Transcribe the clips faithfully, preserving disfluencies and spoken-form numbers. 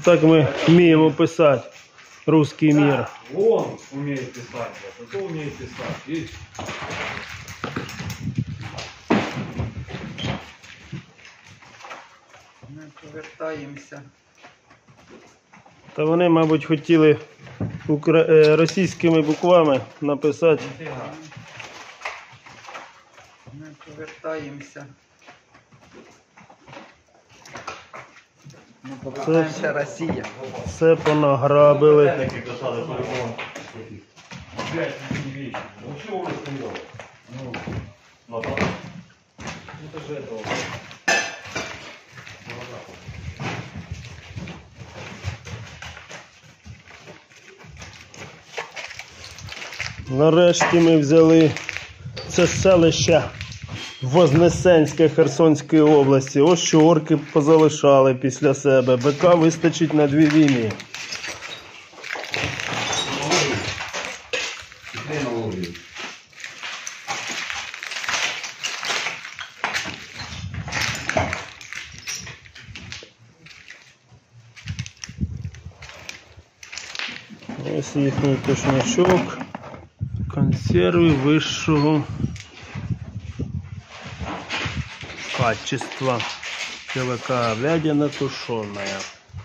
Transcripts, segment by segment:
Так ми вміємо писати русский мир. Вон умеет писать, а кто умеет писать. Видишь? Ми повертаємося. Та вони, мабуть, хотіли укра... е, російськими буквами написати. Нифига. Ми повертаємося. Ми повертаємося, Росія. Все понаграбили. Опять не видишь. Ну все уже стояло. Ну, ладно. Это же этого. Нарешті ми взяли це селище Вознесенське Херсонської області. Ось що орки позалишали після себе. БК вистачить на дві війни. Ось їхній тушнячок. Консервы высшего качества. КВК говядина тушеная.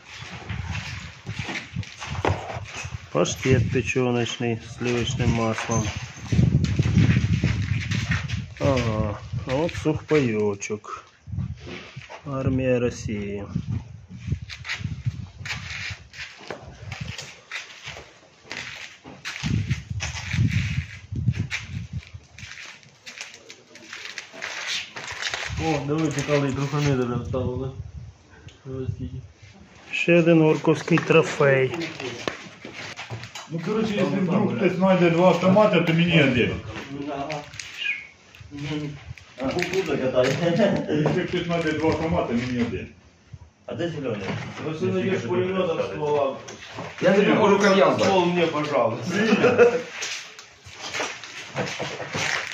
Паштет печеночный с сливочным маслом. Ага, а вот сухпайочек. Армия России. О, давай цікавий трохани даже вставили. Ще один орковський трофей. Ну, короче, если вдруг хтось знайде два автомата, то мені один. Якщо хтось знайде два автомата, мені один. А де зеленый? Если найдешь пулемета ствола, Я тобі можу кальян дати. ствол мне, пожалуйста.